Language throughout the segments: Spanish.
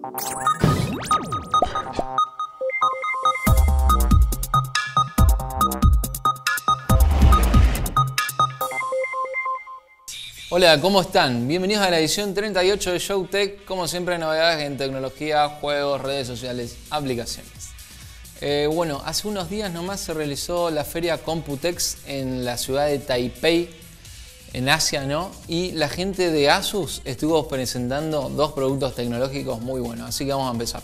Hola, ¿cómo están? Bienvenidos a la edición 38 de Showtech. Como siempre, novedades en tecnología, juegos, redes sociales, aplicaciones. Bueno, hace unos días nomás se realizó la feria Computex en la ciudad de Taipei, en Asia, ¿no? Y la gente de Asus estuvo presentando dos productos tecnológicos muy buenos, así que vamos a empezar.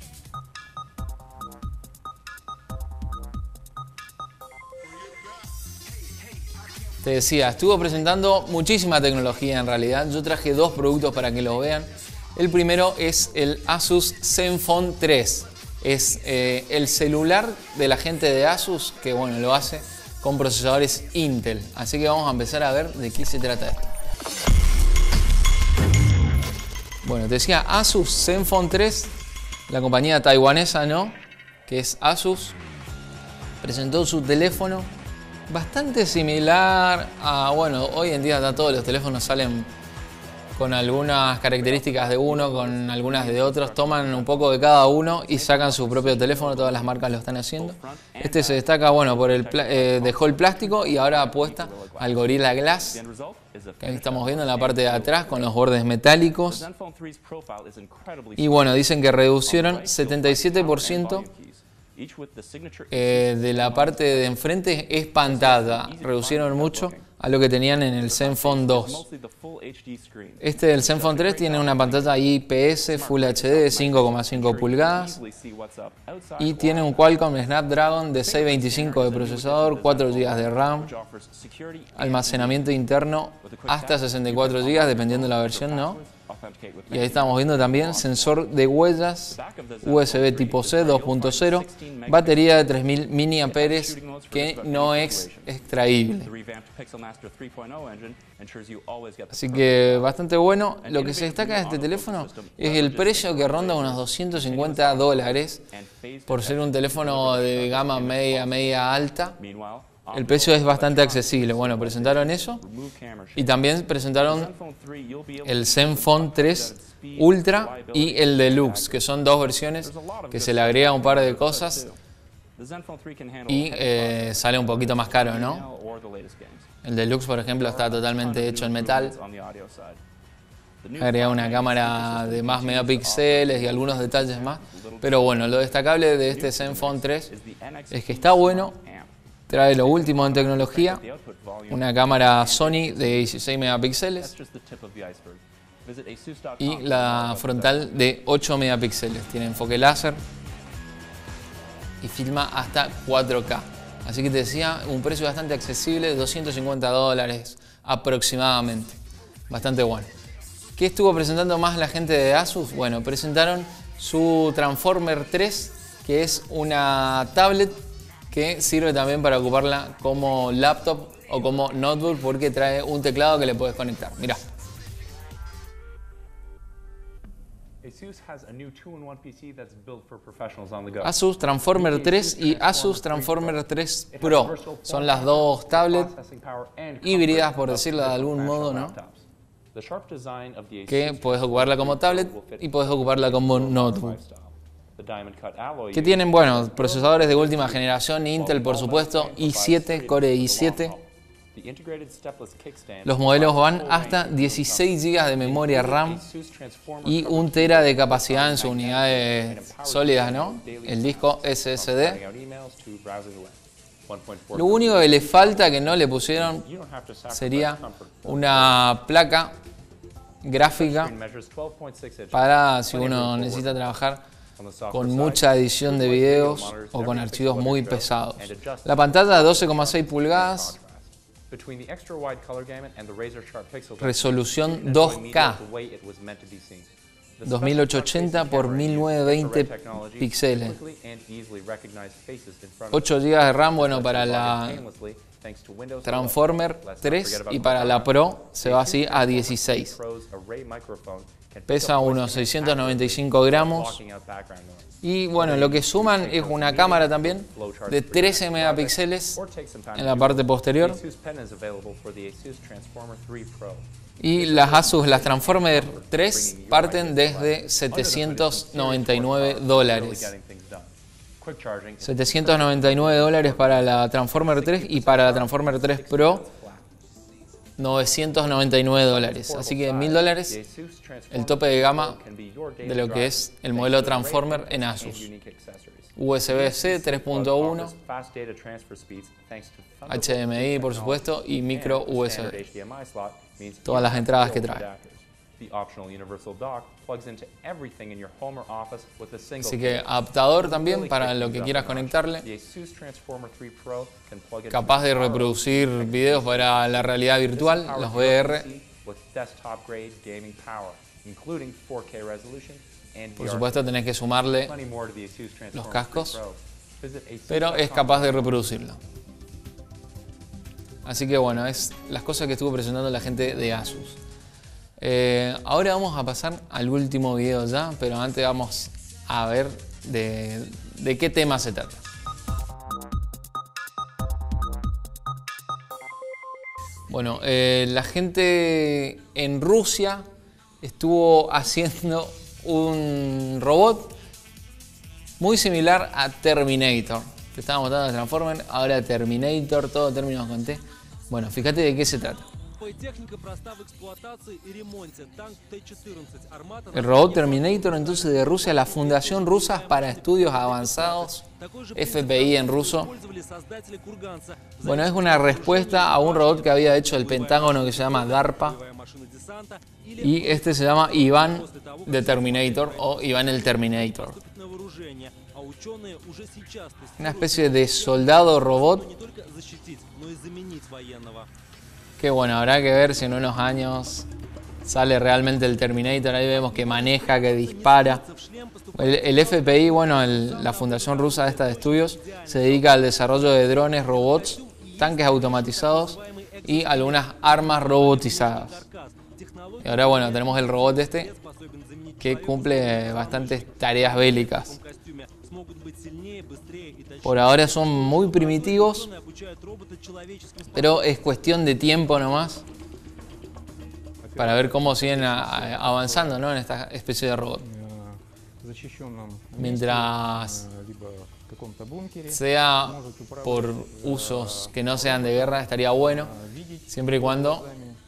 Te decía, estuvo presentando muchísima tecnología en realidad. Yo traje dos productos para que los vean. El primero es el Asus Zenfone 3. Es el celular de la gente de Asus que, bueno, lo hace con procesadores Intel. Así que vamos a empezar a ver de qué se trata esto. Bueno, te decía Asus Zenfone 3, la compañía taiwanesa, ¿no? Que es Asus, presentó su teléfono bastante similar a, bueno, hoy en día todos los teléfonos salen con algunas características de uno, con algunas de otros, toman un poco de cada uno y sacan su propio teléfono, todas las marcas lo están haciendo. Este se destaca, bueno, por dejó el plástico y ahora apuesta al Gorilla Glass, que ahí estamos viendo en la parte de atrás con los bordes metálicos. Y bueno, dicen que reducieron 77% de la parte de enfrente es pantalla, reducieron mucho a lo que tenían en el Zenfone 2. Este del Zenfone 3 tiene una pantalla IPS Full HD de 5,5 pulgadas y tiene un Qualcomm Snapdragon de 625 de procesador, 4 GB de RAM, almacenamiento interno hasta 64 GB dependiendo de la versión, ¿no? Y ahí estamos viendo también sensor de huellas, USB tipo C 2.0, batería de 3000 mAh que no es extraíble. Así que bastante bueno. Lo que se destaca de este teléfono es el precio, que ronda unos $250 por ser un teléfono de gama media alta. El precio es bastante accesible. Bueno, presentaron eso y también presentaron el Zenfone 3 Ultra y el Deluxe, que son dos versiones que se le agrega un par de cosas y sale un poquito más caro, ¿no? El Deluxe, por ejemplo, está totalmente hecho en metal. Agrega una cámara de más megapíxeles y algunos detalles más. Pero bueno, lo destacable de este Zenfone 3 es que está bueno. Trae lo último en tecnología, una cámara Sony de 16 megapíxeles y la frontal de 8 megapíxeles. Tiene enfoque láser y filma hasta 4K. Así que te decía, un precio bastante accesible, $250 aproximadamente. Bastante bueno. ¿Qué estuvo presentando más la gente de Asus? Bueno, presentaron su Transformer 3, que es una tablet que sirve también para ocuparla como laptop o como notebook, porque trae un teclado que le puedes conectar. Mirá. Asus Transformer 3 y Asus Transformer 3 Pro son las dos tablets híbridas, por decirlo de algún modo, ¿no? Que puedes ocuparla como tablet y puedes ocuparla como notebook. Que tienen, bueno, procesadores de última generación, Intel por supuesto, i7, Core i7. Los modelos van hasta 16 GB de memoria RAM y 1 TB de capacidad en sus unidades sólidas, ¿no? El disco SSD. Lo único que le falta, que no le pusieron, sería una placa gráfica para si uno necesita trabajar con mucha edición de videos o con archivos muy pesados. La pantalla de 12,6 pulgadas, resolución 2K, 2880 por 1920 píxeles, 8 GB de RAM, bueno, para la Transformer 3 y para la Pro se va así a 16. Pesa unos 695 gramos. Y bueno, lo que suman es una cámara también de 13 megapíxeles en la parte posterior. Y las Asus, las Transformer 3 parten desde $799. $799 para la Transformer 3 y para la Transformer 3 Pro $999. Así que $1000 el tope de gama de lo que es el modelo Transformer en Asus. USB-C 3.1, HDMI por supuesto y micro USB. Todas las entradas que trae. Así que adaptador también para lo que quieras conectarle. Capaz de reproducir videos para la realidad virtual, los VR. Por supuesto tenés que sumarle los cascos, pero es capaz de reproducirlo. Así que bueno, es las cosas que estuvo presentando la gente de Asus. Ahora vamos a pasar al último video ya, pero antes vamos a ver de qué tema se trata. Bueno, la gente en Rusia estuvo haciendo un robot muy similar a Terminator. Te estaba mostrando el Transformer, ahora Terminator, todo términos con T. Bueno, fíjate de qué se trata. El robot Terminator entonces de Rusia, la Fundación Rusa para Estudios Avanzados, FPI en ruso. Bueno, es una respuesta a un robot que había hecho el Pentágono que se llama DARPA. Y este se llama Iván de Terminator o Iván el Terminator. Una especie de soldado robot. Que bueno, habrá que ver si en unos años sale realmente el Terminator. Ahí vemos que maneja, que dispara. El FPI, bueno, la Fundación Rusa esta de Estudios, se dedica al desarrollo de drones, robots, tanques automatizados y algunas armas robotizadas. Y ahora bueno, tenemos el robot este que cumple bastantes tareas bélicas. Por ahora son muy primitivos, pero es cuestión de tiempo nomás para ver cómo siguen avanzando, ¿no?, en esta especie de robot. Mientras sea por usos que no sean de guerra, estaría bueno, siempre y cuando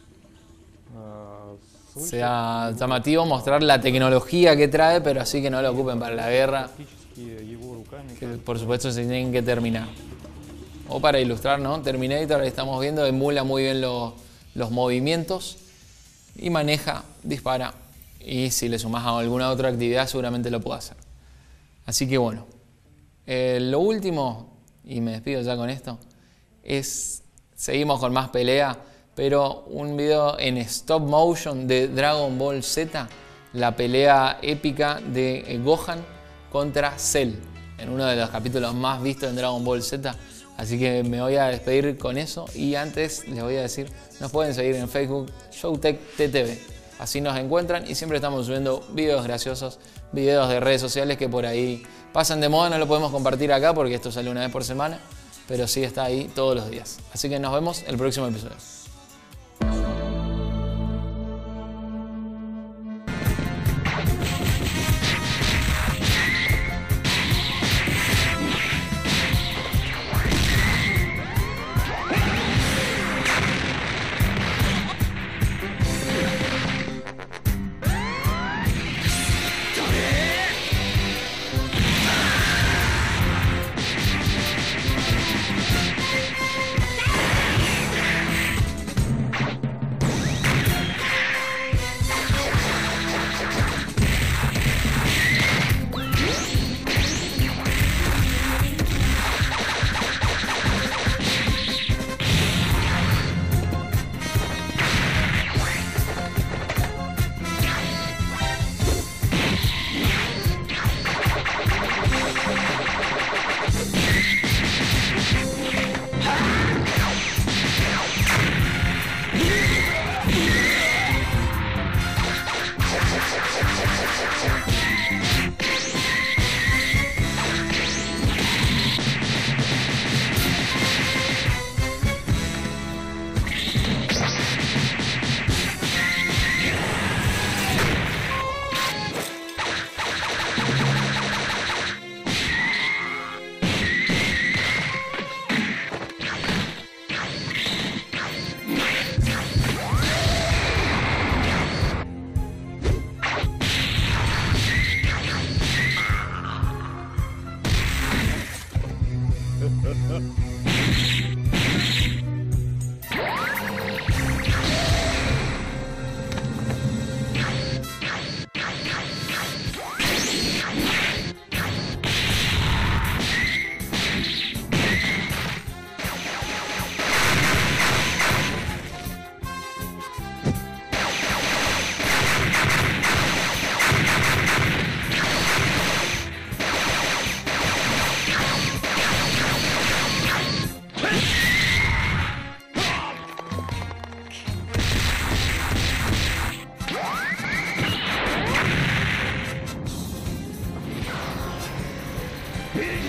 sea llamativo mostrar la tecnología que trae, pero así que no lo ocupen para la guerra, que por supuesto se tienen que terminar. O para ilustrar, ¿no? Terminator, estamos viendo, emula muy bien los movimientos y maneja, dispara, y si le sumas a alguna otra actividad seguramente lo puede hacer. Así que bueno, lo último, y me despido ya con esto, es, seguimos con más pelea, pero un video en stop motion de Dragon Ball Z, la pelea épica de Gohan contra Cell, en uno de los capítulos más vistos en Dragon Ball Z. Así que me voy a despedir con eso y antes les voy a decir, nos pueden seguir en Facebook, ShowTech.tv. Así nos encuentran y siempre estamos subiendo videos graciosos, videos de redes sociales que por ahí pasan de moda, no lo podemos compartir acá porque esto sale una vez por semana, pero sí está ahí todos los días. Así que nos vemos en el próximo episodio.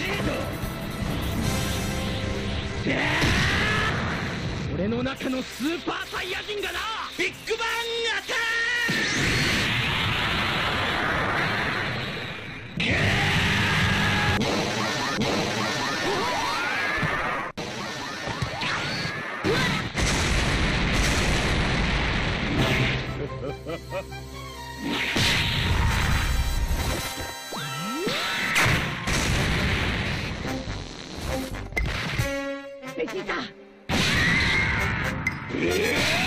俺の中のスーパーサイヤ人がな、ビッグバンアタックベジータ。